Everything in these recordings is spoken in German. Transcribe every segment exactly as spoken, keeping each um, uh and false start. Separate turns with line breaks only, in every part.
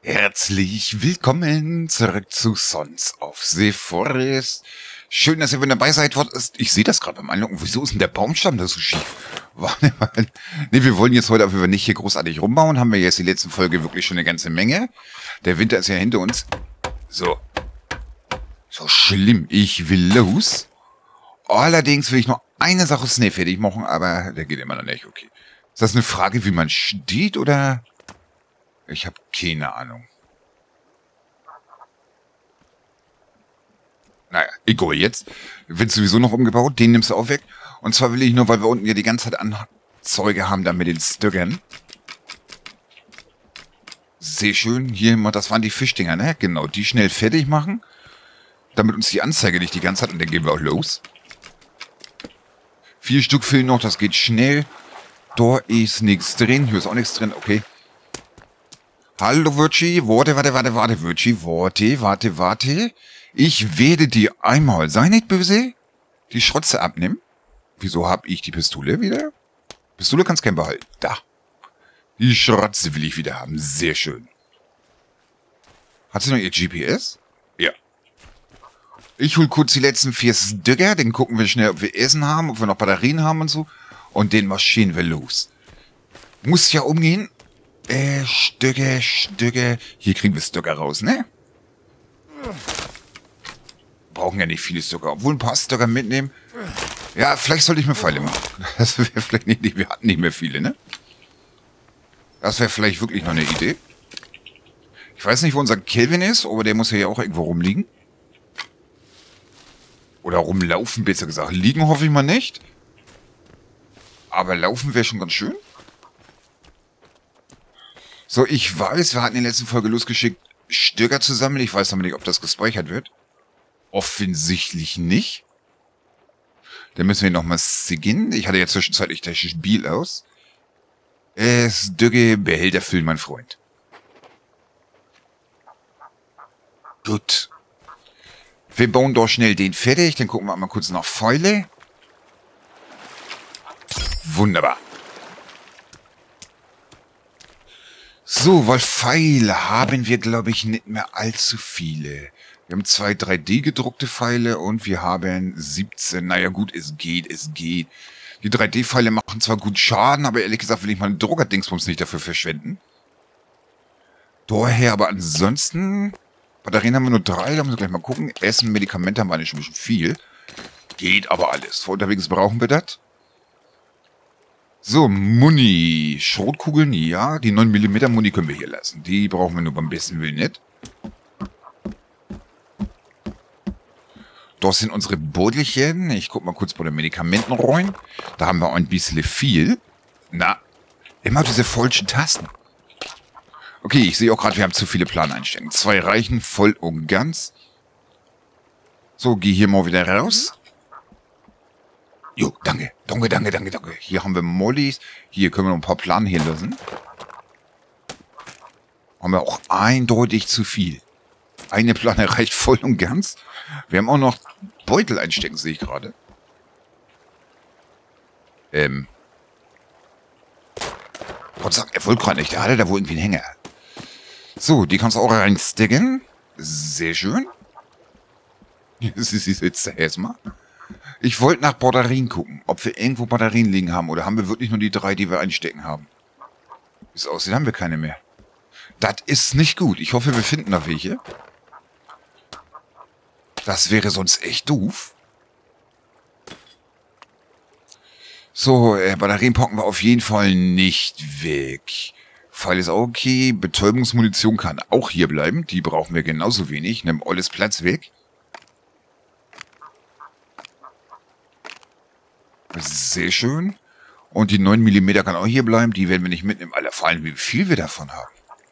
Herzlich willkommen zurück zu Sons of the Forest. Schön, dass ihr wieder dabei seid. Ich sehe das gerade beim Einloggen. Wieso ist denn der Baumstamm da so schief? Ne, wir wollen jetzt heute aber nicht hier großartig rumbauen. Haben wir jetzt die letzten Folge wirklich schon eine ganze Menge. Der Winter ist ja hinter uns. So. So schlimm. Ich will los. Allerdings will ich noch eine Sache schnell fertig machen, aber der geht immer noch nicht. Okay. Ist das eine Frage, wie man steht, oder... Ich habe keine Ahnung. Naja, egal jetzt. Wird sowieso noch umgebaut. Den nimmst du auch weg. Und zwar will ich nur, weil wir unten ja die ganze Zeit Anzeuge haben, da mit den Stöckern. Sehr schön. Hier mal, das waren die Fischdinger, ne? Genau, die schnell fertig machen. Damit uns die Anzeige nicht die ganze Zeit. Und dann gehen wir auch los. Vier Stück fehlen noch, das geht schnell. Da ist nichts drin. Hier ist auch nichts drin. Okay. Hallo, Virchi. Warte, warte, warte, warte, Virchi. Warte, warte, warte. Ich werde dir einmal, sei nicht böse, die Schrotze abnehmen. Wieso habe ich die Pistole wieder? Pistole kannst du gerne behalten. Da. Die Schrotze will ich wieder haben. Sehr schön. Hat sie noch ihr G P S? Ja. Ich hol kurz die letzten vier Stücker. Dann gucken wir schnell, ob wir Essen haben, ob wir noch Batterien haben und so. Und den marschieren wir los. Muss ja umgehen. Äh, Stücke, Stücke. Hier kriegen wir Stücke raus, ne? Brauchen ja nicht viele Stücke. Obwohl ein paar Stücke mitnehmen. Ja, vielleicht sollte ich mir Pfeile machen. Das wäre vielleicht nicht, wir hatten nicht mehr viele, ne? Das wäre vielleicht wirklich noch eine Idee. Ich weiß nicht, wo unser Kelvin ist, aber der muss ja auch irgendwo rumliegen. Oder rumlaufen, besser gesagt. Liegen hoffe ich mal nicht. Aber laufen wäre schon ganz schön. So, ich weiß, wir hatten in der letzten Folge losgeschickt, Stöcker zu sammeln. Ich weiß aber nicht, ob das gespeichert wird. Offensichtlich nicht. Dann müssen wir nochmal siggen. Ich hatte ja zwischenzeitlich das Spiel aus. Äh, Stöcke, Behälter füllen, mein Freund. Gut. Wir bauen doch schnell den fertig. Dann gucken wir mal kurz nach Pfeile. Wunderbar. So, weil Pfeile haben wir, glaube ich, nicht mehr allzu viele. Wir haben zwei drei D gedruckte Pfeile und wir haben siebzehn. Naja gut, es geht, es geht. Die drei D Pfeile machen zwar gut Schaden, aber ehrlich gesagt will ich meine Drucker-Dingsbums nicht dafür verschwenden. Daher, aber ansonsten... Batterien haben wir nur drei, da müssen wir gleich mal gucken. Essen, Medikamente haben wir eigentlich schon ein bisschen viel. Geht aber alles. Vor unterwegs brauchen wir das. So, Muni. Schrotkugeln, ja. Die neun Millimeter Muni können wir hier lassen. Die brauchen wir nur beim besten Willen nicht. Das sind unsere Beutelchen. Ich guck mal kurz bei den Medikamenten rein. Da haben wir ein bisschen viel. Na, immer diese falschen Tasten. Okay, ich sehe auch gerade, wir haben zu viele Planeinstellungen. Zwei reichen voll und ganz. So, geh hier mal wieder raus. Jo, danke, danke, danke, danke, danke. Hier haben wir Mollys. Hier können wir noch ein paar Planen hier lassen. Haben wir auch eindeutig zu viel. Eine Plane reicht voll und ganz. Wir haben auch noch Beutel einstecken, sehe ich gerade. Ähm. Gott sei Dank, er wollte gerade nicht. Der hatte da wohl irgendwie einen Hänger. So, die kannst du auch reinstecken. Sehr schön. Sie sitzt da erstmal. Ich wollte nach Batterien gucken, ob wir irgendwo Batterien liegen haben. Oder haben wir wirklich nur die drei, die wir einstecken haben? Wie es aussieht, haben wir keine mehr. Das ist nicht gut. Ich hoffe, wir finden da welche. Das wäre sonst echt doof. So, äh, Batterien packen wir auf jeden Fall nicht weg. Pfeil ist auch okay. Betäubungsmunition kann auch hier bleiben. Die brauchen wir genauso wenig. Nimm alles Platz weg. Sehr schön. Und die neun Millimeter kann auch hier bleiben. Die werden wir nicht mitnehmen. Alter, vor allem, wie viel wir davon haben.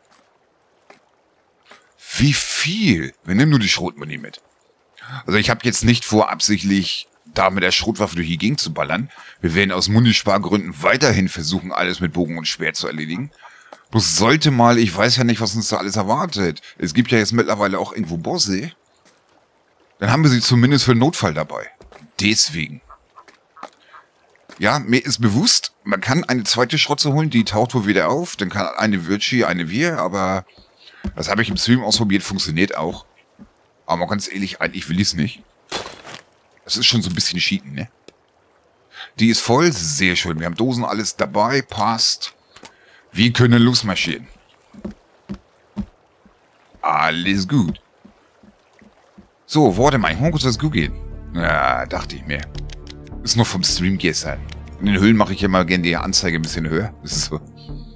Wie viel? Wir nehmen nur die Schrotmuni mit. Also ich habe jetzt nicht vor, absichtlich da mit der Schrotwaffe durch die Gegend zu ballern. Wir werden aus Munispargründen weiterhin versuchen, alles mit Bogen und Schwert zu erledigen. Bloß sollte mal, ich weiß ja nicht, was uns da alles erwartet. Es gibt ja jetzt mittlerweile auch irgendwo Bosse. Dann haben wir sie zumindest für den Notfall dabei. Deswegen. Ja, mir ist bewusst, man kann eine zweite Schrotze holen, die taucht wohl wieder auf. Dann kann eine Virchi, eine wir, aber Das habe ich im Stream ausprobiert, funktioniert auch. Aber mal ganz ehrlich, eigentlich will ich es nicht. Das ist schon so ein bisschen Cheaten, ne? Die ist voll, sehr schön. Wir haben Dosen, alles dabei, passt. Wir können losmarschieren. Alles gut. So, warte mal, ich muss kurz was googeln. Ja, dachte ich mir. Ist noch vom Stream gestern. In den Höhlen mache ich ja mal gerne die Anzeige ein bisschen höher. Das ist so.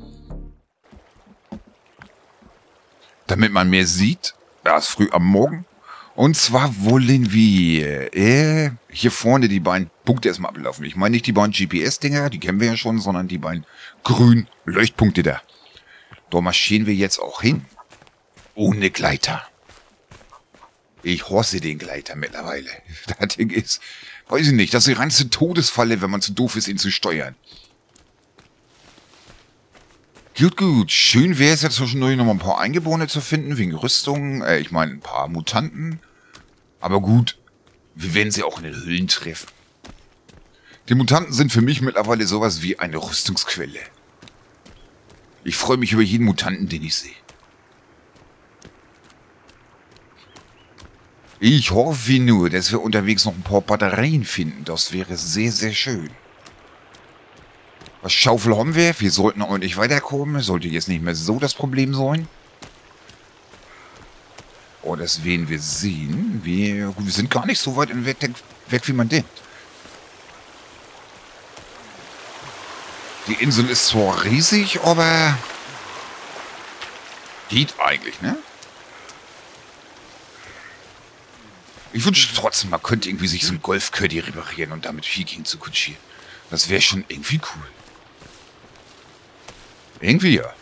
Damit man mehr sieht. Ja, ist früh am Morgen. Und zwar wollen wir äh, hier vorne die beiden Punkte erstmal ablaufen. Ich meine nicht die beiden G P S-Dinger, die kennen wir ja schon, sondern die beiden grünen Leuchtpunkte da. Da marschieren wir jetzt auch hin. Ohne Gleiter. Ich hasse den Gleiter mittlerweile. Das Ding ist, weiß ich nicht, das ist die reinste Todesfalle, wenn man zu doof ist, ihn zu steuern. Gut, gut. Schön wäre es ja zwischendurch noch mal ein paar Eingeborene zu finden, wegen Rüstung. Äh, ich meine, ein paar Mutanten. Aber gut, wir werden sie auch in den Höhlen treffen. Die Mutanten sind für mich mittlerweile sowas wie eine Rüstungsquelle. Ich freue mich über jeden Mutanten, den ich sehe. Ich hoffe nur, dass wir unterwegs noch ein paar Batterien finden. Das wäre sehr, sehr schön. Was Schaufel haben wir? Wir sollten ordentlich weiterkommen. Sollte jetzt nicht mehr so das Problem sein. Oh, das werden wir sehen. Wir, wir sind gar nicht so weit weg, weg, wie man denkt. Die Insel ist zwar riesig, aber geht eigentlich, ne? Ich wünschte trotzdem, man könnte irgendwie sich so ein Golf-Caddy reparieren und damit Viking zu kutschieren. Das wäre schon irgendwie cool. Irgendwie ja.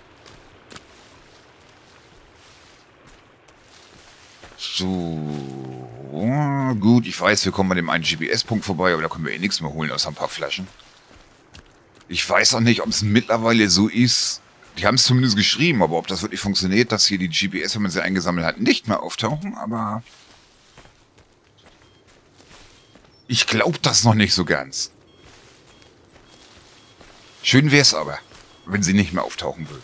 So. Gut, ich weiß, wir kommen an dem einen G P S-Punkt vorbei, aber da können wir eh nichts mehr holen, außer ein paar Flaschen. Ich weiß auch nicht, ob es mittlerweile so ist. Die haben es zumindest geschrieben, aber ob das wirklich funktioniert, dass hier die G P S, wenn man sie eingesammelt hat, nicht mehr auftauchen, aber ich glaube das noch nicht so ganz. Schön wäre es aber, wenn sie nicht mehr auftauchen würden.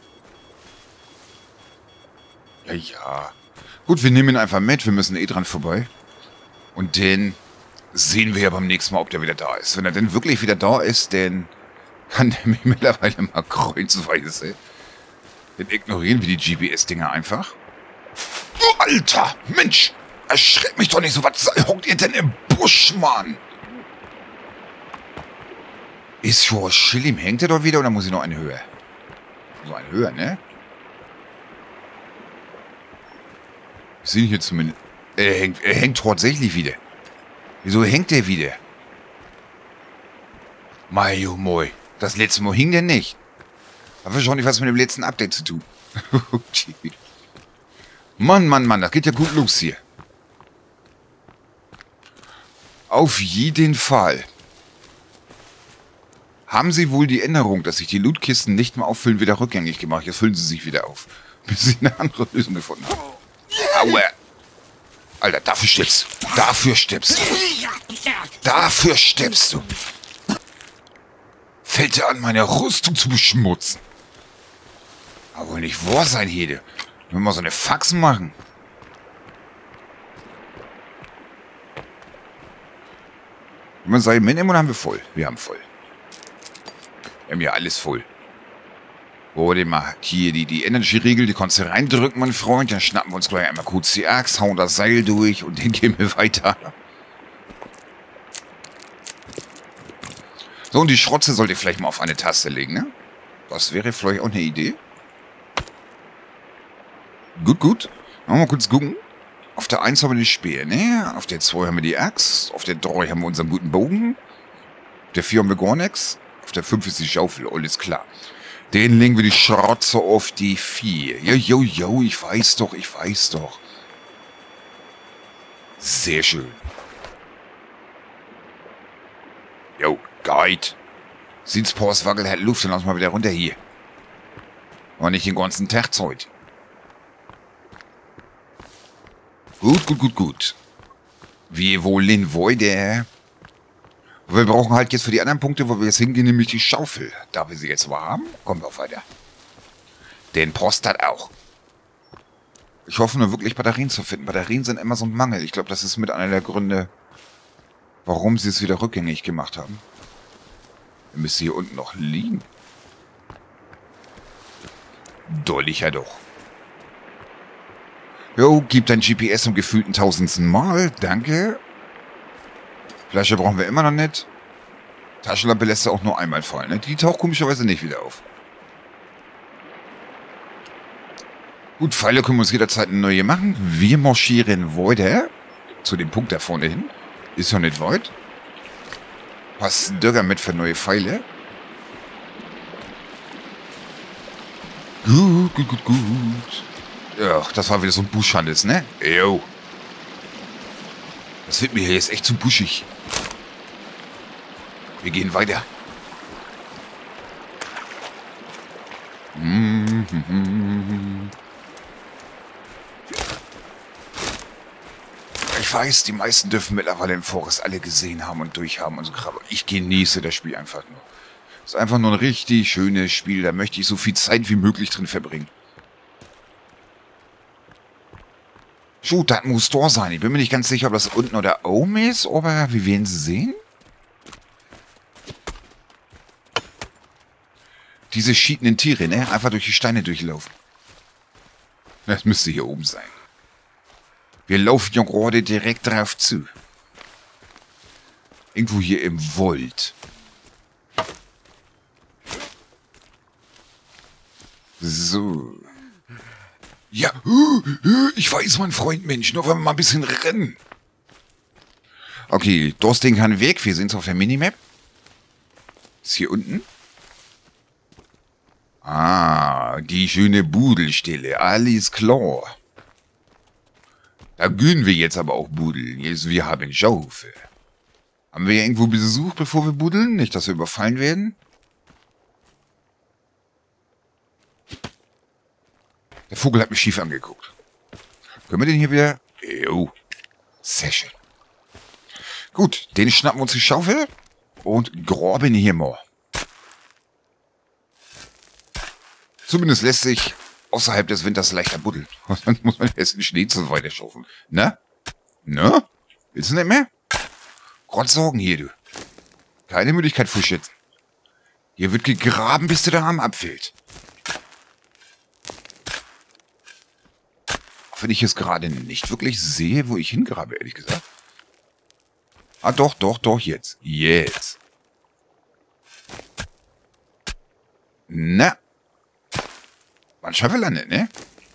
Ja, ja. Gut, wir nehmen ihn einfach mit, wir müssen eh dran vorbei. Und den sehen wir ja beim nächsten Mal, ob der wieder da ist. Wenn er denn wirklich wieder da ist, dann kann der mich mittlerweile mal kreuzweise. Den ignorieren wir die G P S-Dinger einfach. Oh, Alter, Mensch, erschreckt mich doch nicht so. Was hockt ihr denn im Busch, Mann? Ist schon Schillim, hängt er doch wieder oder muss ich noch eine höher? So eine höher, ne? Wir sehen hier zumindest. Er hängt, er hängt tatsächlich wieder. Wieso hängt der wieder? Mai, oh moi. Das letzte Mal hing der nicht. Hat wahrscheinlich was mit dem letzten Update zu tun. Mann, Mann, Mann, das geht ja gut los hier. Auf jeden Fall. Haben sie wohl die Änderung, dass sich die Lootkisten nicht mehr auffüllen, wieder rückgängig gemacht. Jetzt füllen sie sich wieder auf. Bis sie eine andere Lösung gefunden haben. Aua. Alter, dafür stirbst du. Dafür stirbst du. Dafür stirbst du. Fällt dir an, meine Rüstung zu beschmutzen. Aber wohl nicht wahr sein, Hede. Nur mal so eine Faxen machen. Wenn man sagt, mitnehmen oder haben wir voll? Wir haben voll. Wir haben ja alles voll. Oh, den mal hier die, die Energy-Riegel, die kannst du reindrücken, mein Freund. Dann schnappen wir uns gleich einmal kurz die Axt, hauen das Seil durch und dann gehen wir weiter. So, und die Schrotze sollte ich vielleicht mal auf eine Taste legen, ne? Das wäre vielleicht auch eine Idee. Gut, gut. Mal kurz gucken. Auf der eins haben wir die Speer, ne? Auf der zwei haben wir die Axt. Auf der drei haben wir unseren guten Bogen. Auf der vier haben wir gar nichts. Auf der fünf ist die Schaufel, alles klar. Den legen wir die Schrotze auf die vier. Jo, jo, jo, ich weiß doch, ich weiß doch. Sehr schön. Jo, Guide. Sieht's Pors wackelt halt Luft, dann lass mal wieder runter hier. War nicht den ganzen Tag Zeit. Gut, gut, gut, gut. Wir wollen weiter. Wir brauchen halt jetzt für die anderen Punkte, wo wir jetzt hingehen, nämlich die Schaufel. Da wir sie jetzt mal haben, kommen wir auch weiter. Den Post hat auch. Ich hoffe nur wirklich, Batterien zu finden. Batterien sind immer so ein Mangel. Ich glaube, das ist mit einer der Gründe, warum sie es wieder rückgängig gemacht haben. Er müsste hier unten noch liegen. Dollicher doch. Jo, gib dein G P S im gefühlten tausendsten Mal. Danke. Flasche brauchen wir immer noch nicht. Taschenlampe lässt er auch nur einmal fallen. Ne? Die taucht komischerweise nicht wieder auf. Gut, Pfeile können wir uns jederzeit eine neue machen. Wir marschieren weiter. Zu dem Punkt da vorne hin. Ist ja nicht weit. Passt Döger mit für neue Pfeile. Gut, gut, gut, gut. Ja, das war wieder so ein Buschhannes, ne? Jo. Das wird mir hier jetzt echt zu buschig. Wir gehen weiter. Ich weiß, die meisten dürfen mittlerweile im Forest alle gesehen haben und durchhaben und so Kram. Ich genieße das Spiel einfach nur. Es ist einfach nur ein richtig schönes Spiel. Da möchte ich so viel Zeit wie möglich drin verbringen. Gut, das muss da sein. Ich bin mir nicht ganz sicher, ob das unten oder oben ist, aber wir werden sehen. Diese schiedenden Tiere, ne? Einfach durch die Steine durchlaufen. Das müsste hier oben sein. Wir laufen ja gerade direkt drauf zu. Irgendwo hier im Wald. So. Ja, ich weiß, mein Freund, Mensch, nur wenn wir mal ein bisschen rennen. Okay, das Ding kann weg. Wir sind auf der Minimap. Ist hier unten. Ah, die schöne Budelstelle. Alles klar. Da gehen wir jetzt aber auch budeln. Jetzt, wir haben Schaufel. Haben wir irgendwo Besuch, bevor wir budeln? Nicht, dass wir überfallen werden? Der Vogel hat mich schief angeguckt. Können wir den hier wieder... Jo. Sehr schön. Gut, den schnappen wir uns die Schaufel und graben hier mal. Zumindest lässt sich außerhalb des Winters leichter buddeln. Dann muss man erst den Schnee zu weiter schaufeln. Na? Na? Willst du nicht mehr? Grad Sorgen hier, du. Keine Möglichkeit für Schützen. Hier wird gegraben, bis der Arm abfällt. Auch wenn ich jetzt gerade nicht wirklich sehe, wo ich hingrabe, ehrlich gesagt. Ah, doch, doch, doch, jetzt. Jetzt. Na? War ein Schaffe landet, ne?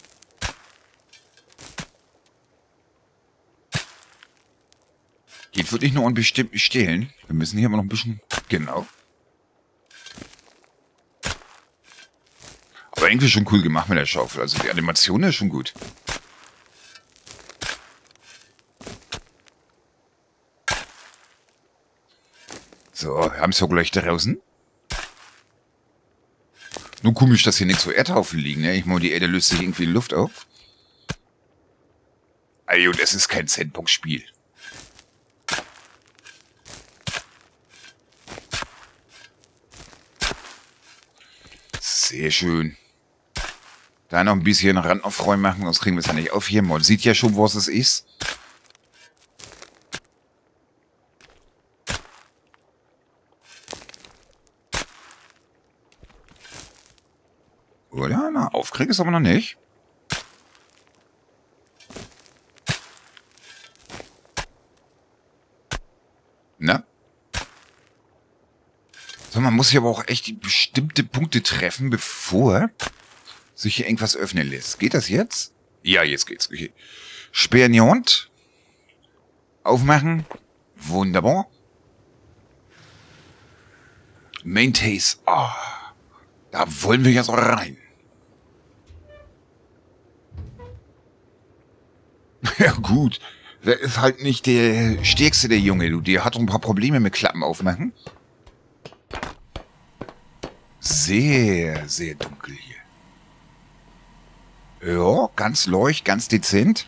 Geht wirklich nur an bestimmten Stellen. Wir müssen hier immer noch ein bisschen... Genau. Aber irgendwie schon cool gemacht mit der Schaufel. Also die Animation ist schon gut. So, haben es ja gleich draußen. Nur komisch, dass hier nichts so Erdhaufen liegen, ne? Ich meine, die Erde löst sich irgendwie in Luft auf. Ey, und es ist kein Sandbox-Spiel. Sehr schön. Da noch ein bisschen Rand aufräumen machen, sonst kriegen wir es ja nicht auf hier. Man sieht ja schon, was es ist. Oder? Na, aufkriegen ist aber noch nicht. Na? So, man muss hier aber auch echt die bestimmte Punkte treffen, bevor sich hier irgendwas öffnen lässt. Geht das jetzt? Ja, jetzt geht's. Okay. Sperrniont. Aufmachen. Wunderbar. Main Taste. Ah, da wollen wir jetzt auch rein. Ja gut. Der ist halt nicht der stärkste, der Junge, du. Der hat doch ein paar Probleme mit Klappen aufmachen. Sehr, sehr dunkel hier. Ja, ganz leucht, ganz dezent.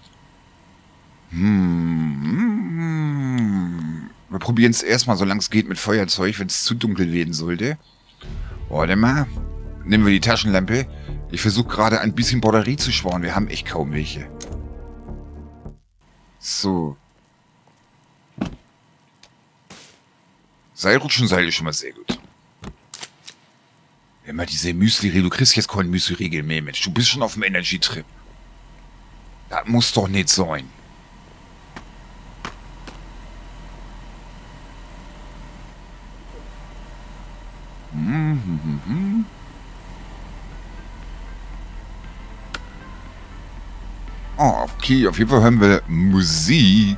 Hm. Wir probieren es erstmal, solange es geht, mit Feuerzeug, wenn es zu dunkel werden sollte. Warte mal. Nehmen wir die Taschenlampe. Ich versuche gerade ein bisschen Batterie zu sparen. Wir haben echt kaum welche. So. Seilrutschen, Seil ist schon mal sehr gut. Immer diese Müsli-Riegel. Du kriegst jetzt keinen Müsli-Riegel mehr, Mensch. Du bist schon auf dem Energy-Trip. Das muss doch nicht sein. Hm, hm, hm, hm. Oh, okay. Auf jeden Fall hören wir Musik.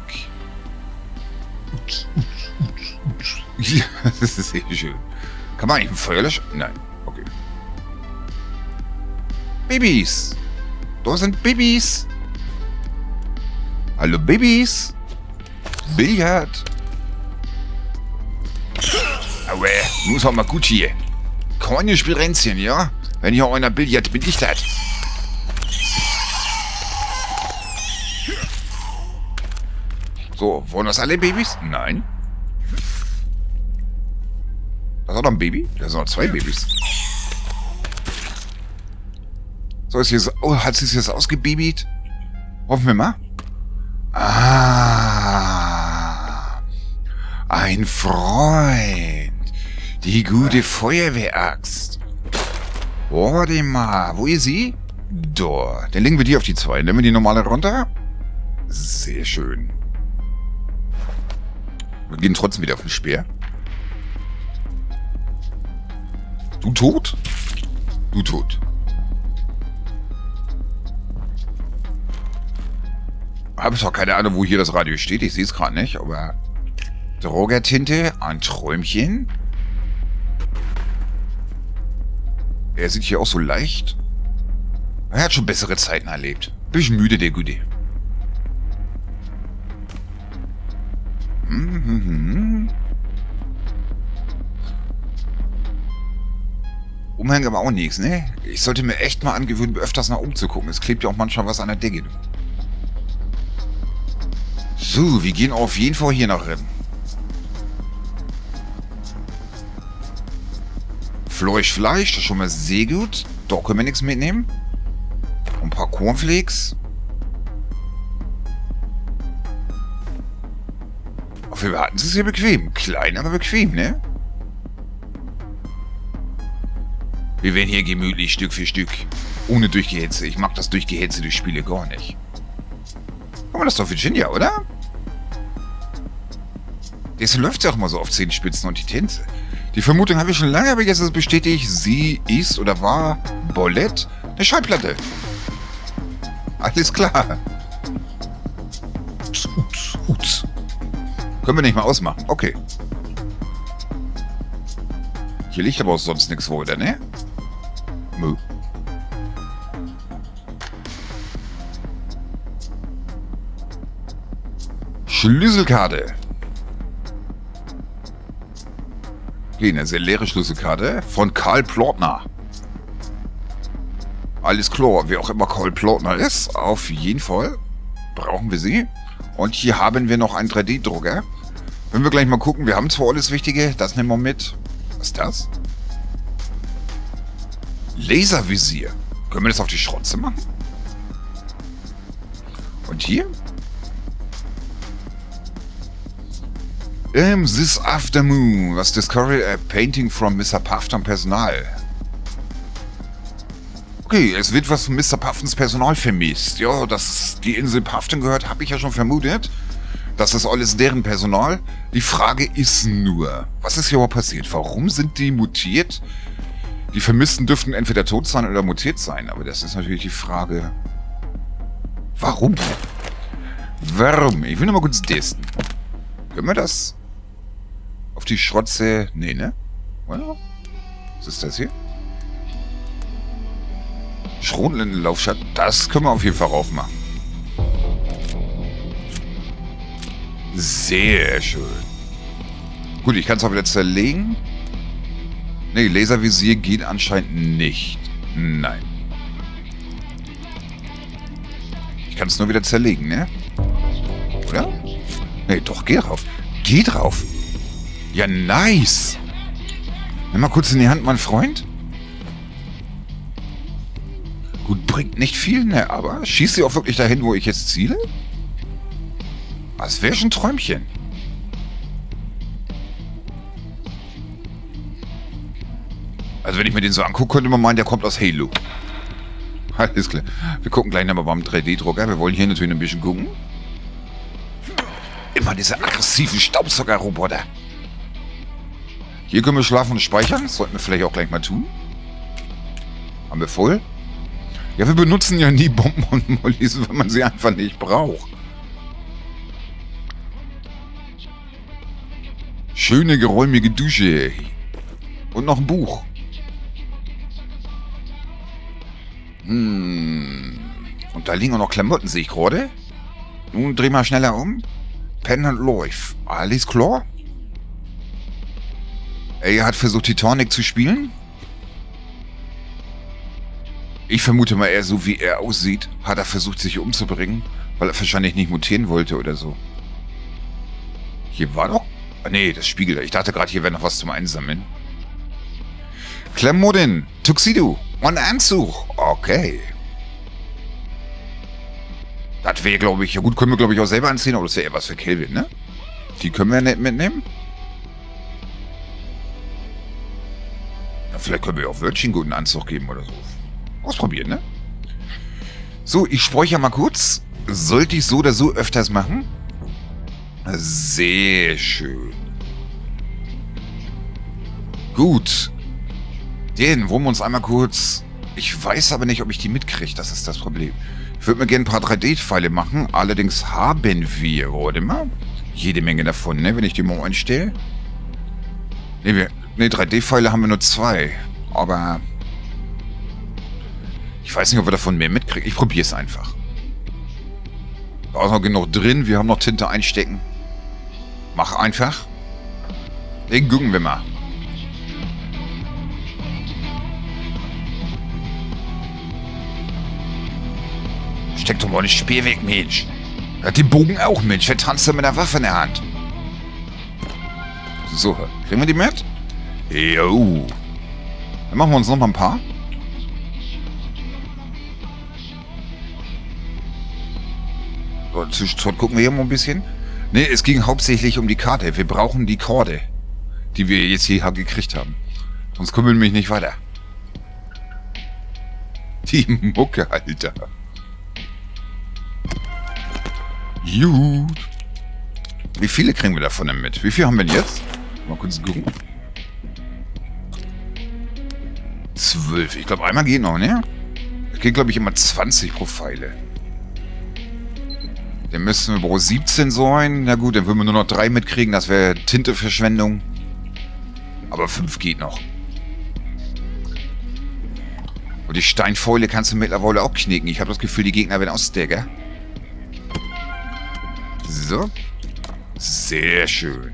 Ja, das ist sehr schön. Kann man eigentlich ein Feuer löschen? Nein. Okay. Babys. Da sind Babys. Hallo Babys. Billard. Aber muss auch mal gut hier. Keine Spirenzchen, ja? Wenn hier einer Billard, bin ich das. So, wollen das alle Babys? Nein. Das ist auch noch ein Baby? Das sind noch zwei Babys. So, ist jetzt, oh, hat sie es jetzt ausgebabyt? Hoffen wir mal. Ah. Ein Freund. Die gute Feuerwehraxt. Warte mal, wo ist sie? Da. Dann legen wir die auf die zwei. Nehmen wir die normale runter. Sehr schön. Wir gehen trotzdem wieder auf den Speer. Du tot? Du tot. Habe ich doch keine Ahnung, wo hier das Radio steht. Ich sehe es gerade nicht, aber... Drogertinte, ein Träumchen. Er sieht hier auch so leicht. Er hat schon bessere Zeiten erlebt. Bisschen müde, der Gute. Hm, hm, hm. Umhängen aber auch nichts, ne? Ich sollte mir echt mal angewöhnen, öfters nach umzugucken. Es klebt ja auch manchmal was an der Decke. So, wir gehen auf jeden Fall hier nach rennen. Fleisch, Fleisch, das ist schon mal sehr gut. Da können wir nichts mitnehmen. Ein paar Cornflakes. Auf jeden Fall hatten sie es hier bequem. Klein, aber bequem, ne? Wir werden hier gemütlich Stück für Stück. Ohne Durchgehetze. Ich mag das Durchgehetze durch Spiele gar nicht. Aber das ist doch Virginia, oder? Deswegen läuft sie auch mal so auf Zehenspitzen und die Tänze. Die Vermutung habe ich schon lange, aber jetzt ist es bestätigt, sie ist oder war Bolette eine Schallplatte. Alles klar. Uts, uts, uts. Können wir nicht mal ausmachen. Okay. Hier liegt aber auch sonst nichts vor, oder ne? Mö. Schlüsselkarte. Okay, eine sehr leere Schlüsselkarte von Karl Plotner. Alles klar, wer auch immer Karl Plotner ist, auf jeden Fall brauchen wir sie. Und hier haben wir noch einen drei D-Drucker. Wenn wir gleich mal gucken, wir haben zwar alles Wichtige, das nehmen wir mit. Was ist das? Laservisier. Können wir das auf die Schrotze machen? Und hier? Um, this afternoon was discovered a painting from Mister Puffton Personal. Okay, es wird was von Mister Puftons Personal vermisst. Ja, dass die Insel Puffton gehört, habe ich ja schon vermutet. Das ist alles deren Personal. Die Frage ist nur, was ist hier überhaupt passiert? Warum sind die mutiert? Die Vermissten dürften entweder tot sein oder mutiert sein. Aber das ist natürlich die Frage, warum? Warum? Ich will nur mal kurz testen. Können wir das auf die Schrotze? Nee, ne? Well, was ist das hier? Schrotenlaufschatten. Das können wir auf jeden Fall raufmachen. Sehr schön. Gut, ich kann es auch wieder zerlegen. Ne, Laservisier geht anscheinend nicht. Nein. Ich kann es nur wieder zerlegen, ne? Oder? Ne, doch, geh drauf. Geh drauf. Ja, nice. Nimm mal kurz in die Hand, mein Freund. Gut, bringt nicht viel, ne? Aber schießt sie auch wirklich dahin, wo ich jetzt ziele? Das wäre schon ein Träumchen. Also wenn ich mir den so angucke, könnte man meinen, der kommt aus Halo. Alles klar. Wir gucken gleich nochmal beim drei D-Drucker. Wir wollen hier natürlich ein bisschen gucken. Immer diese aggressiven Staubsaugerroboter. Hier können wir schlafen und speichern. Das sollten wir vielleicht auch gleich mal tun. Haben wir voll? Ja, wir benutzen ja nie Bomben und Mollys, wenn man sie einfach nicht braucht. Schöne, geräumige Dusche. Und noch ein Buch. Hm. Und da liegen auch noch Klamotten, sehe ich gerade. Nun dreh mal schneller um. Pen and Läuf. Alles klar? Er hat versucht, Titanic zu spielen. Ich vermute mal eher so, wie er aussieht, hat er versucht, sich umzubringen, weil er wahrscheinlich nicht mutieren wollte oder so. Hier war doch... Ah, nee, das Spiegel. Ich dachte gerade, hier wäre noch was zum Einsammeln. Klamotten, Tuxedo und Anzug. Okay. Das wäre, glaube ich... Ja gut, können wir, glaube ich, auch selber anziehen, aber das wäre eher was für Kelvin, ne? Die können wir nicht mitnehmen. Ja, vielleicht können wir auch Virgin einen guten Anzug geben oder so. Ausprobieren, ne? So, ich speichere mal kurz. Sollte ich so oder so öfters machen? Sehr schön. Gut. Den wollen wir uns einmal kurz... Ich weiß aber nicht, ob ich die mitkriege. Das ist das Problem. Ich würde mir gerne ein paar drei D-Pfeile machen. Allerdings haben wir... Warte mal. Jede Menge davon, ne? Wenn ich die mal einstelle. Ne, wir, ne drei D-Pfeile haben wir nur zwei. Aber... Ich weiß nicht, ob wir davon mehr mitkriegen. Ich probiere es einfach. Da ist noch genug drin. Wir haben noch Tinte einstecken. Mach einfach. Den gucken wir mal. Steck doch mal den Speer weg, Mensch. Er hat den Bogen auch, Mensch. Wer tanzt da mit einer Waffe in der Hand? So, kriegen wir die mit? Jo. Dann machen wir uns noch mal ein paar. So, zwischendurch gucken wir hier mal ein bisschen. Ne, es ging hauptsächlich um die Karte. Wir brauchen die Korde, die wir jetzt hier gekriegt haben. Sonst kommen wir nämlich nicht weiter. Die Mucke, Alter. Gut. Wie viele kriegen wir davon denn mit? Wie viel haben wir denn jetzt? Mal kurz gucken. Zwölf. Ich glaube, einmal geht noch, ne? Es geht, glaube ich, immer zwanzig pro Pfeile. Dann müssen wir pro siebzehn sein. Na gut, dann würden wir nur noch drei mitkriegen. Das wäre Tinteverschwendung. Aber fünf geht noch. Und die Steinfäule kannst du mittlerweile auch knicken. Ich habe das Gefühl, die Gegner werden ausstagger. So. Sehr schön.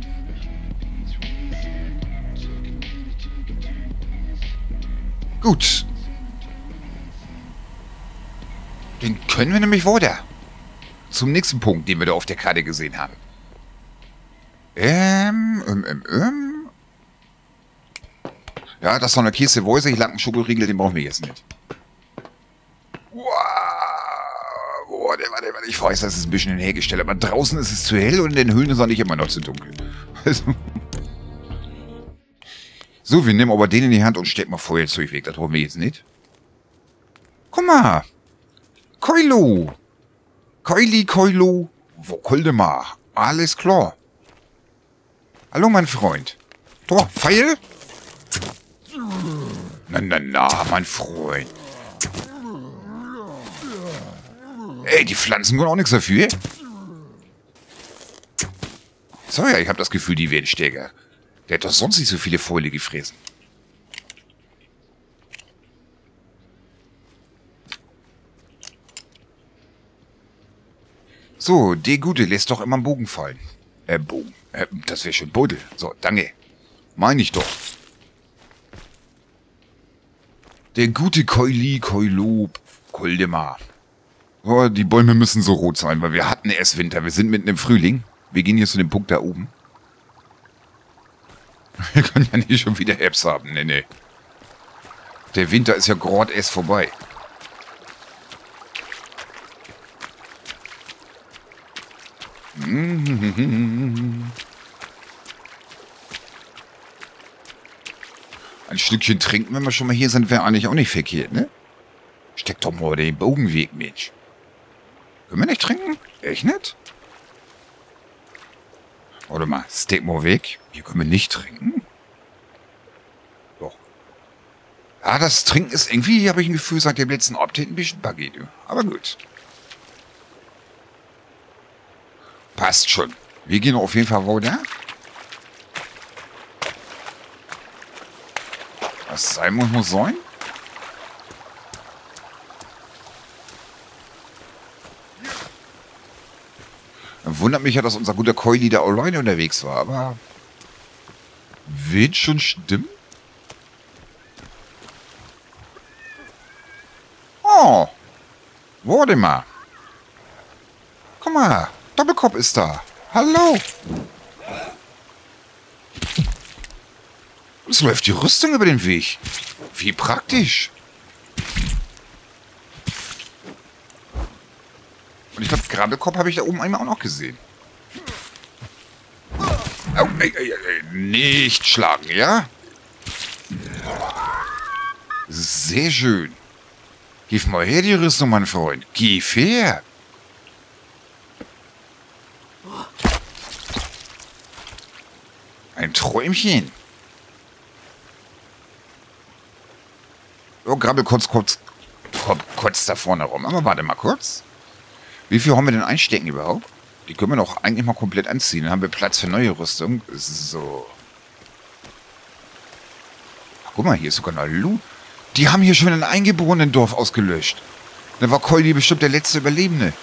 Gut. Den können wir nämlich weiter. Zum nächsten Punkt, den wir da auf der Karte gesehen haben. Ähm, ähm, ähm, ähm. Ja, das ist noch eine Kiste Mäuse. Ich lag einen Schokoriegel, den brauchen wir jetzt nicht. Wow. Warte, warte, warte. Ich weiß, das ist ein bisschen hergestellt, aber draußen ist es zu hell und in den Höhlen ist es nicht immer noch zu dunkel. Also. So, wir nehmen aber den in die Hand und stecken mal Feuerzeug weg. Das brauchen wir jetzt nicht. Guck mal. Keilo. Keili, Keilo. Wo Koldemar? Alles klar. Hallo, mein Freund. Doch, Pfeil? Na, na, na, mein Freund. Ey, die Pflanzen können auch nichts dafür. So, ja, ich habe das Gefühl, die werden stärker. Der hat doch sonst nicht so viele Fäule gefressen. So, der Gute lässt doch immer einen Bogen fallen. Äh, Bogen. Äh, das wäre schon Buddel. So, danke. Meine ich doch. Der gute Keili, Keilo, Koldemar. Oh, die Bäume müssen so rot sein, weil wir hatten erst Winter. Wir sind mitten im Frühling. Wir gehen hier zu dem Punkt da oben. Wir können ja nicht schon wieder Herbst haben. Nee, nee. Der Winter ist ja gerade erst vorbei. Ein Stückchen trinken, wenn wir schon mal hier sind, wäre eigentlich auch nicht verkehrt, ne? Steck doch mal den Bogenweg, Mensch. Können wir nicht trinken? Echt nicht? Warte mal, steck mal weg. Hier können wir nicht trinken. Doch. Ah, das Trinken ist irgendwie, hier habe ich ein Gefühl, seit dem letzten Update ein bisschen buggy, du. Aber gut. Passt schon. Wir gehen auf jeden Fall weiter. Was sein muss, muss sein. Wundert mich ja, dass unser guter Keuli da alleine unterwegs war, aber... Wird schon stimmen? Oh! Warte mal. Guck mal, Doppelkopf ist da. Hallo! Es läuft die Rüstung über den Weg. Wie praktisch. Und ich glaube, Grabbelkopf habe ich da oben einmal auch noch gesehen. Oh, ey, ey, ey, nicht schlagen, ja? Sehr schön. Gib mal her die Rüstung, mein Freund. Gib her. Ein Träumchen. Oh, Grabbel kurz, kurz, kurz da vorne rum. Aber warte mal kurz. Wie viel haben wir denn einstecken überhaupt? Die können wir doch eigentlich mal komplett anziehen. Dann haben wir Platz für neue Rüstung. So. Ach, guck mal, hier ist sogar noch Loot. Die haben hier schon ein eingeborenen Dorf ausgelöscht. Dann war Keuli bestimmt der letzte Überlebende.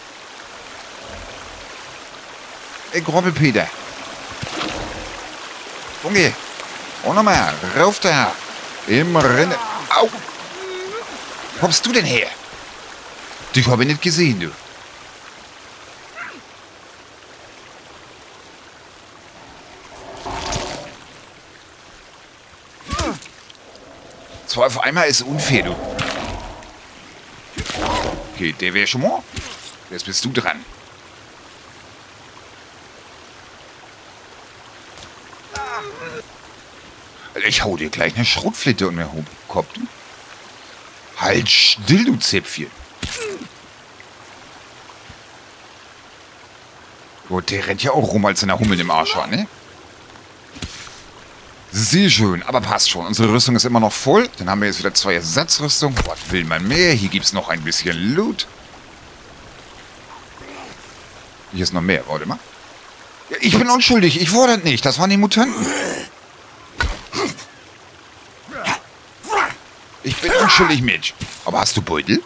Ey, Grobbelpeter. Junge. Und nochmal. Rauf da. Im Rennen. Au. Wo kommst du denn her? Dich habe ich nicht gesehen, du. Zwei auf einmal ist unfair, du. Okay, der wäre schon mal. Jetzt bist du dran. Ich hau dir gleich eine Schrotflinte um den Kopf, du. Halt still, du Zäpfchen. Gut, der rennt ja auch rum, als wenn er Hummel im Arsch hat, ne? Sehr schön, aber passt schon. Unsere Rüstung ist immer noch voll. Dann haben wir jetzt wieder zwei Ersatzrüstungen. Was will man mehr? Hier gibt es noch ein bisschen Loot. Hier ist noch mehr, warte mal. Ja, ich bin unschuldig, ich wurde nicht. Das waren die Mutanten. Ich bin unschuldig, Mensch. Aber hast du Beutel?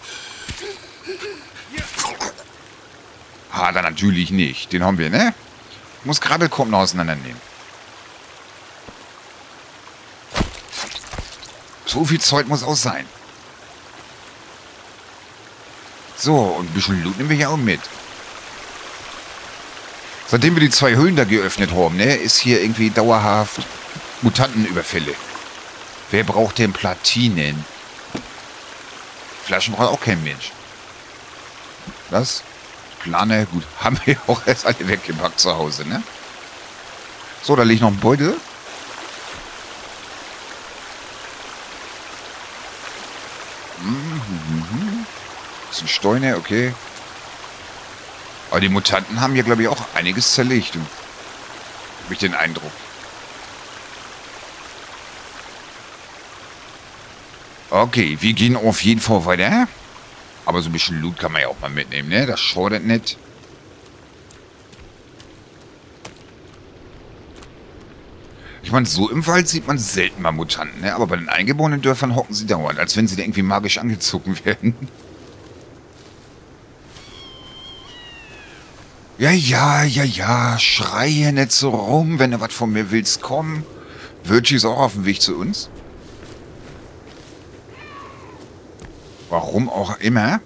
Ah, dann natürlich nicht. Den haben wir, ne? Muss Grabbelkorb noch auseinandernehmen. So viel Zeug muss auch sein. So, und ein bisschen Loot nehmen wir hier auch mit. Seitdem wir die zwei Höhlen da geöffnet haben, ne, ist hier irgendwie dauerhaft Mutantenüberfälle. Wer braucht denn Platinen? Flaschen braucht auch kein Mensch. Was? Plane, gut, haben wir auch erst alle weggepackt zu Hause, ne? So, da liegt noch ein Beutel. Mhm. Das sind Steine, okay. Aber die Mutanten haben hier, glaube ich, auch einiges zerlegt. Habe ich den Eindruck. Okay, wir gehen auf jeden Fall weiter. Aber so ein bisschen Loot kann man ja auch mal mitnehmen, ne? Das schadet nicht. Ich meine, so im Wald sieht man selten mal Mutanten, ne? Aber bei den eingeborenen Dörfern hocken sie dauernd, als wenn sie da irgendwie magisch angezogen werden. Ja, ja, ja, ja, schreie nicht so rum, wenn du was von mir willst, komm. Virgie ist auch auf dem Weg zu uns. Warum auch immer.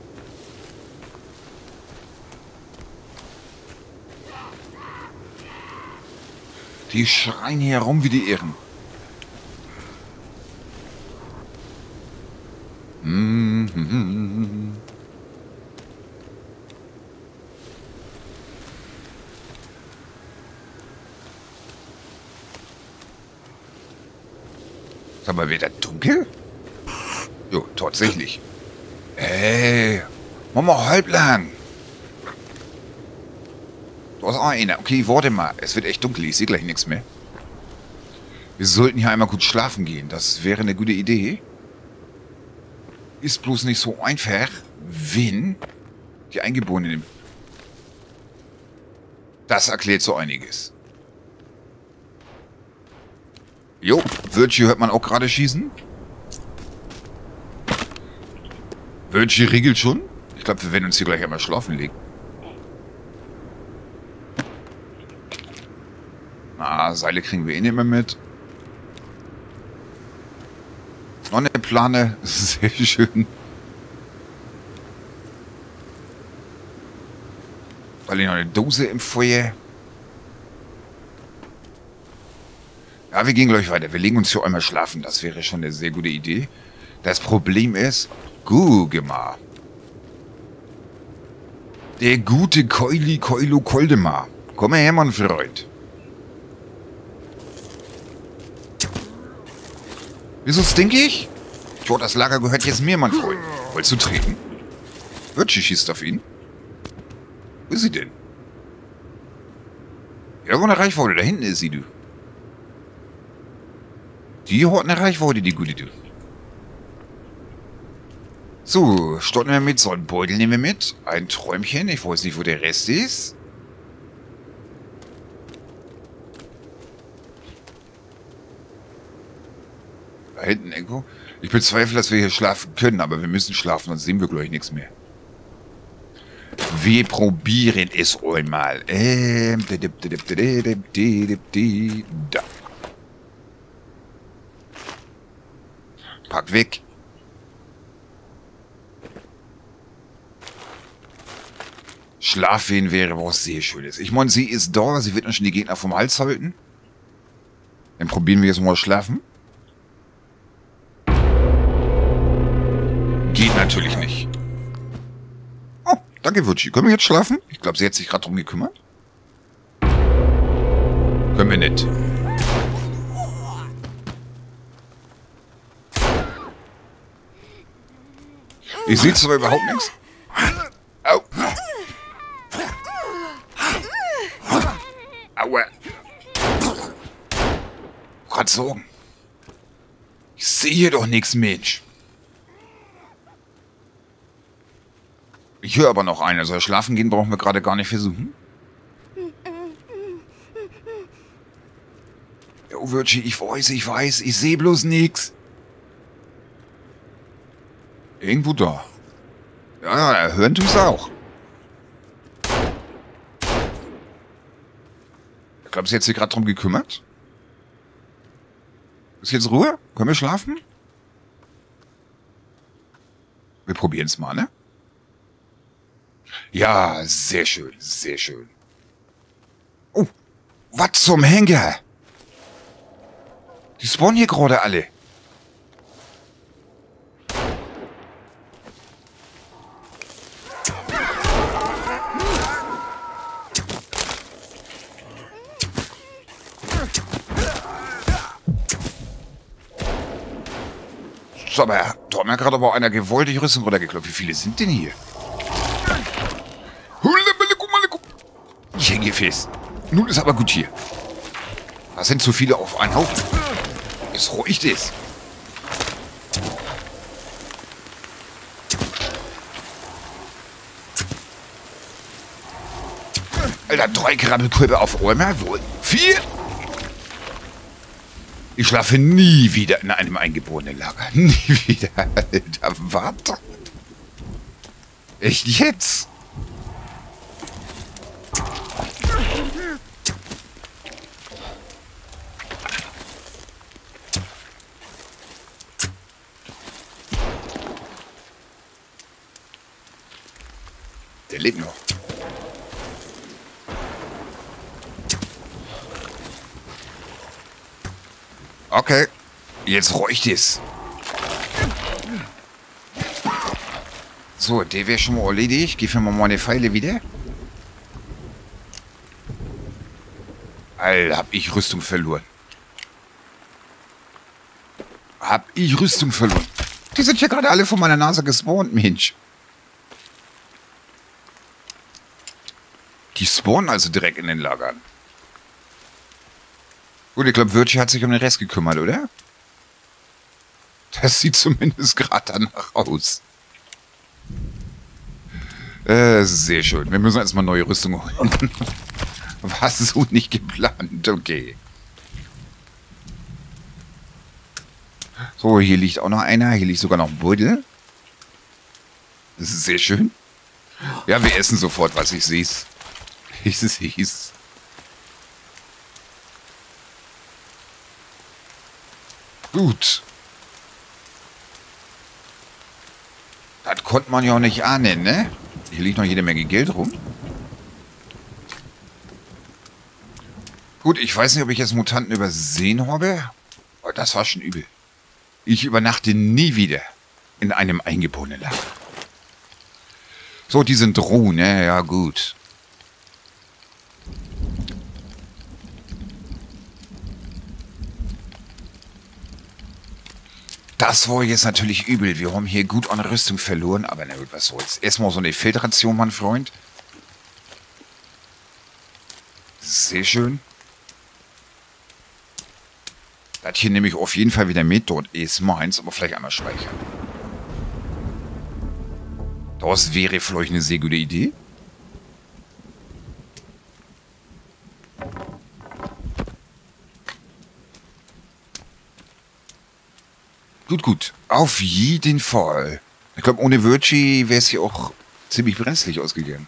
Die schreien hier rum wie die Irren. Mm-hmm. Sag mal, wird das dunkel? Jo, tatsächlich. Ey, mach mal halblang. Da ist auch einer. Okay, warte mal. Es wird echt dunkel. Ich sehe gleich nichts mehr. Wir sollten hier einmal gut schlafen gehen. Das wäre eine gute Idee. Ist bloß nicht so einfach, wenn die Eingeborenen... Das erklärt so einiges. Jo, Virtue hört man auch gerade schießen. Virtue regelt schon. Ich glaube, wir werden uns hier gleich einmal schlafen legen. Na, Seile kriegen wir eh nicht mehr mit. Noch eine Plane. Sehr schön. Weil ich noch eine Dose im Feuer. Ja, wir gehen gleich weiter. Wir legen uns hier einmal schlafen. Das wäre schon eine sehr gute Idee. Das Problem ist, guck mal. Der gute Keuli Keulo Koldemar. Komm mal her, mein Freund. Wieso stink ich? Tja, das Lager gehört jetzt mir, mein Freund. Wolltest du treten? Virtue schießt auf ihn. Wo ist sie denn? Irgendwo eine Reichweite. Da hinten ist sie, du. Die hat eine Reichweite, die gute, du. So, starten wir mit. So, einen Beutel nehmen wir mit. Ein Träumchen. Ich weiß nicht, wo der Rest ist. Da hinten irgendwo. Ich bezweifle, dass wir hier schlafen können, aber wir müssen schlafen, sonst sehen wir gleich nichts mehr. Wir probieren es einmal. Ähm, da. Pack weg. Schlafwehen wäre was sehr Schönes. Ich meine, sie ist da, sie wird uns schon die Gegner vom Hals halten. Dann probieren wir jetzt mal schlafen. Geht natürlich nicht. Oh, danke, Virtue. Können wir jetzt schlafen? Ich glaube, sie hat sich gerade drum gekümmert. Können wir nicht. Ich sehe zwar überhaupt nichts. Au. Aua. Grad Sorgen. Ich sehe hier doch nichts, Mensch. Ich höre aber noch einen. Also schlafen gehen brauchen wir gerade gar nicht versuchen. Oh, Virtue, ich weiß, ich weiß. Ich sehe bloß nichts. Irgendwo da. Ja, ja, hören tu's auch. Ich glaube, sie hat sich gerade drum gekümmert. Ist jetzt Ruhe? Können wir schlafen? Wir probieren es mal, ne? Ja, sehr schön, sehr schön. Oh, was zum Henker? Die spawnen hier gerade alle. So, aber da hat mir gerade aber einer gewollt die Rüstung runtergeklopft. Wie viele sind denn hier? Ich hänge fest. Nun ist aber gut hier. Das sind zu viele auf einen Haufen. Es ruhig ist. Alter, drei Krabbelkörper auf einmal wohl. Vier? Ich schlafe nie wieder in einem eingeborenen Lager. Nie wieder. Alter, warte. Echt jetzt? Der lebt noch. Okay, jetzt räucht es. So, der wäre schon mal erledigt. Gib mir mal meine Pfeile wieder. Alter, hab ich Rüstung verloren. hab ich Rüstung verloren. Die sind hier gerade alle vor meiner Nase gespawnt, Mensch. Die spawnen also direkt in den Lagern. Gut, ich glaube, Virtue hat sich um den Rest gekümmert, oder? Das sieht zumindest gerade danach aus. Äh, sehr schön. Wir müssen erstmal neue Rüstung holen. War so nicht geplant. Okay. So, hier liegt auch noch einer. Hier liegt sogar noch ein Beutel. Das ist sehr schön. Ja, wir essen sofort, was ich sehe. Ich sehe es. Gut. Das konnte man ja auch nicht ahnen, ne? Hier liegt noch jede Menge Geld rum. Gut, ich weiß nicht, ob ich jetzt Mutanten übersehen habe. Aber das war schon übel. Ich übernachte nie wieder in einem eingeborenen Lager. So, die sind roh, ne? Ja, gut. Das war jetzt natürlich übel. Wir haben hier gut an Rüstung verloren. Aber na gut, was soll's. Erstmal so eine Filtration, mein Freund. Sehr schön. Das hier nehme ich auf jeden Fall wieder mit. Dort ist meins, aber vielleicht einmal speichern. Das wäre vielleicht eine sehr gute Idee. Gut, gut. Auf jeden Fall. Ich glaube, ohne Virtue wäre es hier auch ziemlich brenzlig ausgegangen.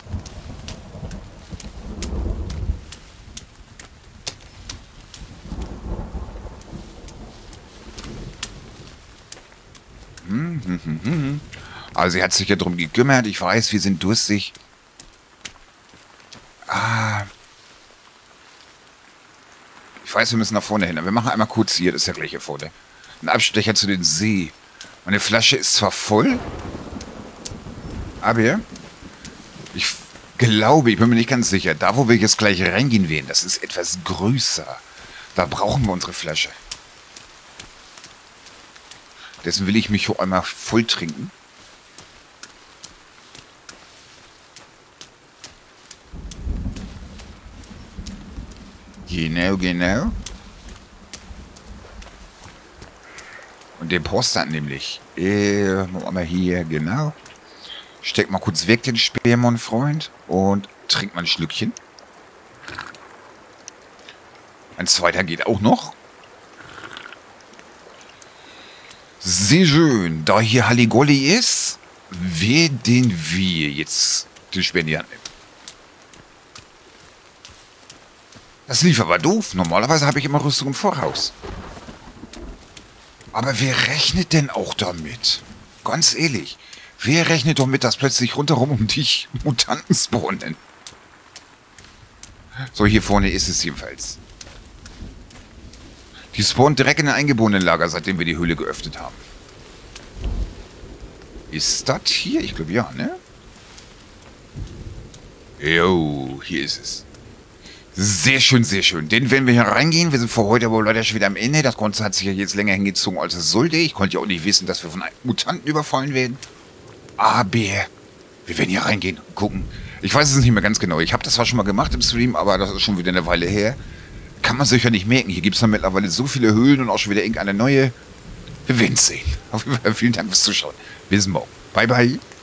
Hm, hm, hm, hm. Also sie hat sich ja darum gekümmert. Ich weiß, wir sind durstig. Ah. Ich weiß, wir müssen nach vorne hin. Wir machen einmal kurz hier. Das ist ja gleich hier vorne. Ein Abstecher zu den See. Meine Flasche ist zwar voll, aber ich glaube, ich bin mir nicht ganz sicher, da wo wir jetzt gleich reingehen werden, das ist etwas größer. Da brauchen wir unsere Flasche. Dessen will ich mich hier einmal voll trinken. Genau, genau. Und den Poster nämlich. Äh, mal hier, genau. Steck mal kurz weg den Speer, mein Freund. Und trink mal ein Schlückchen. Ein zweiter geht auch noch. Sehr schön. Da hier Halligalli ist, werden wir jetzt den Speer in die Hand nehmen. Das lief aber doof. Normalerweise habe ich immer Rüstung im Voraus. Aber wer rechnet denn auch damit? Ganz ehrlich. Wer rechnet damit, dass plötzlich rundherum um dich Mutanten spawnen? So, hier vorne ist es jedenfalls. Die spawnen direkt in den Eingeborenenlager, seitdem wir die Höhle geöffnet haben. Ist das hier? Ich glaube ja, ne? Jo, hier ist es. Sehr schön, sehr schön. Den werden wir hier reingehen. Wir sind für heute aber leider schon wieder am Ende. Das Ganze hat sich ja jetzt länger hingezogen, als es sollte. Ich konnte ja auch nicht wissen, dass wir von einem Mutanten überfallen werden. Aber wir werden hier reingehen und gucken. Ich weiß es nicht mehr ganz genau. Ich habe das zwar schon mal gemacht im Stream, aber das ist schon wieder eine Weile her. Kann man sich ja nicht merken. Hier gibt es dann mittlerweile so viele Höhlen und auch schon wieder irgendeine neue. Wir werden es sehen. Auf jeden Fall vielen Dank fürs Zuschauen. Bis morgen. Bye, bye.